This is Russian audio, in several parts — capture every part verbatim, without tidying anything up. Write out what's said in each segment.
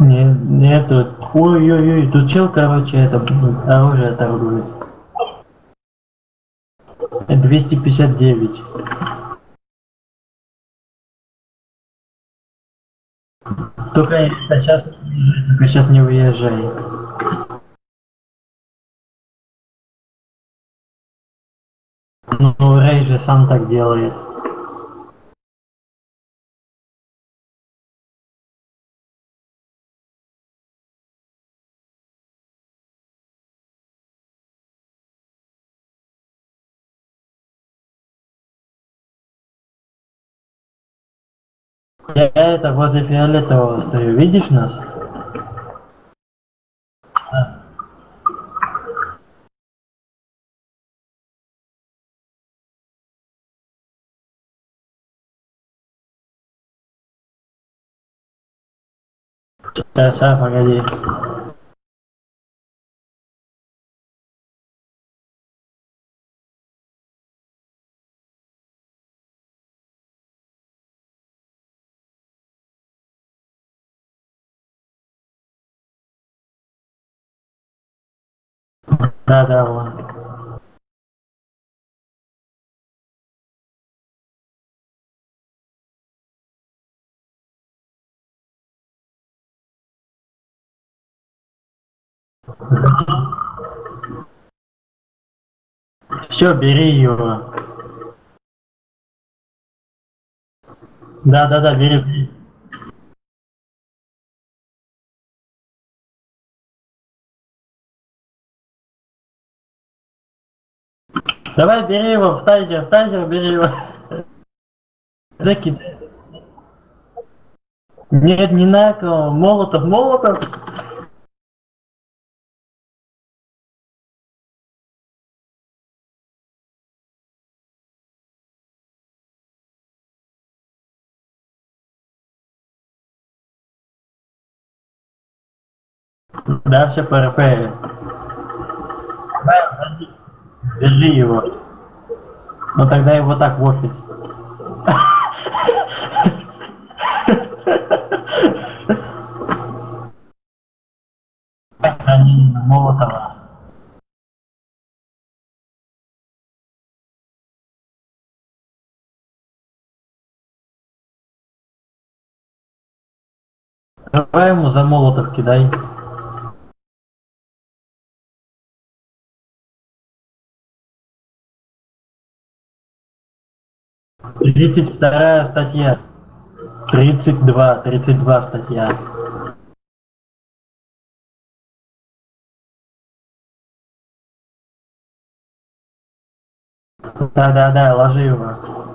Не, нету. Ой-ой-ой, тут чел, короче, это оружие торгует. двести пятьдесят девять. Только сейчас, только сейчас не выезжай. Ну, Рэй же сам так делает. Я это возле фиолетового стою. Видишь нас? Сейчас, а, погоди. Да-да, вон. Все, бери его. Да-да-да, бери, бери. Давай, бери его в тайзер, в тайзер бери его. Закидай. Нет, не на кого. Молотов, молотов. Да, все, ПРП. Давай, держи его. Ну тогда его так в офис. Хранение Молотова. Давай ему за Молотов кидай. Тридцать вторая статья. Тридцать два, тридцать два статья. Да-да-да, ложи его.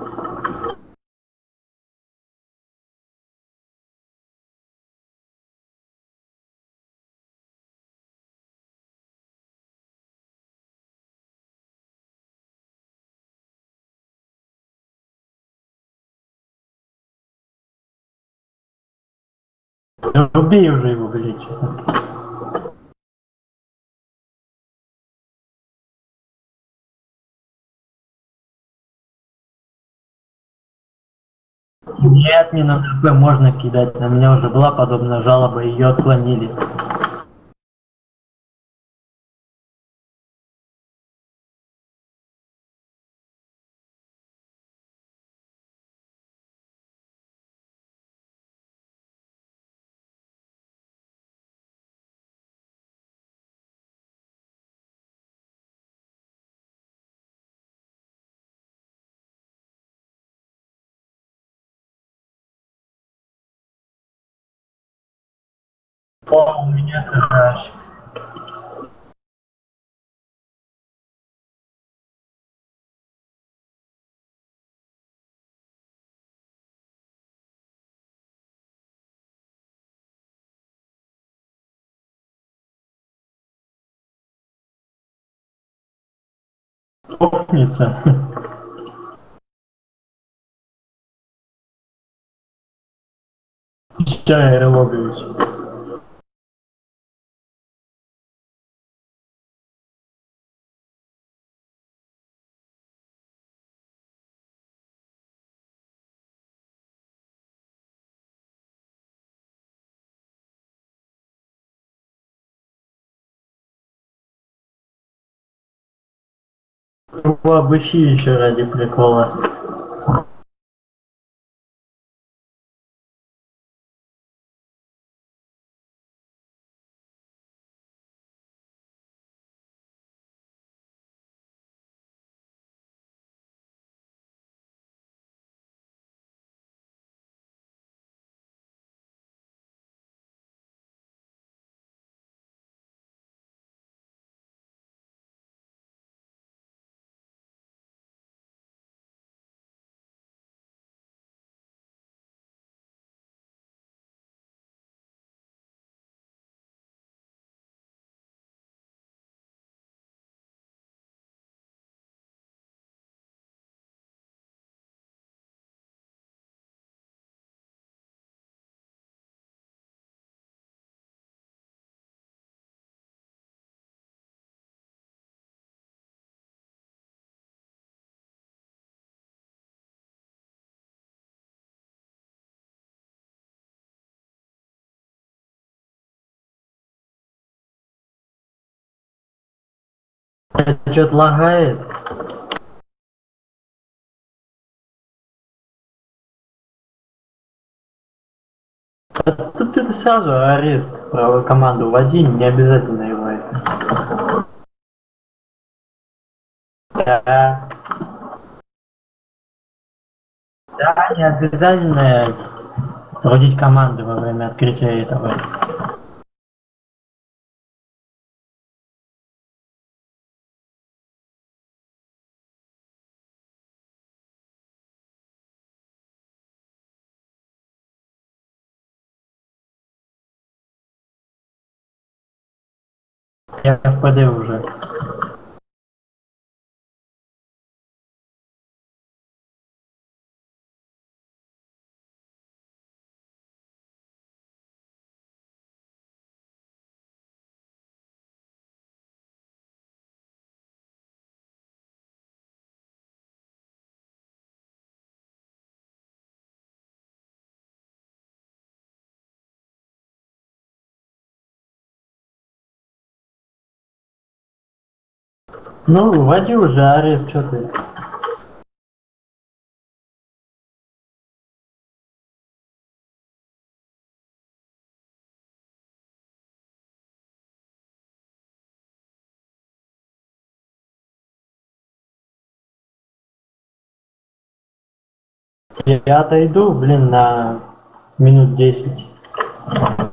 Убей уже его, блядь. Нет, не на ДП можно кидать. На меня уже была подобная жалоба, ее отклонили. О, у меня краш. Опница. Чай, Релогович. Его обыщи еще ради прикола. Что-то лагает. Тут ты сразу арест, правую команду вводи, не обязательно его это. Да, да, не обязательно вводить команды во время открытия этого. Я в ПД уже. Ну, вводи уже арест, что ты. Я отойду, блин, на минут десять.